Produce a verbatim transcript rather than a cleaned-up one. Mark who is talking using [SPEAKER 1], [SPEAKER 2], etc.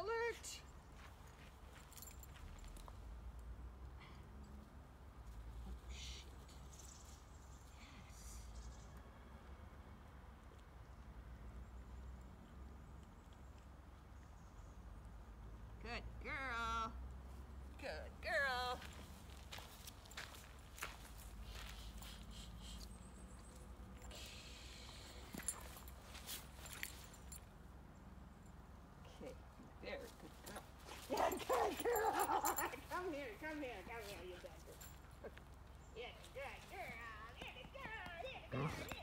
[SPEAKER 1] alert! Oh, shit. Yes. Good girl. Good girl. Okay, very good girl. Yeah, good girl. Come here, come here, come here, you bad girl. Yeah, good girl. Yeah, good girl. Yeah, good girl.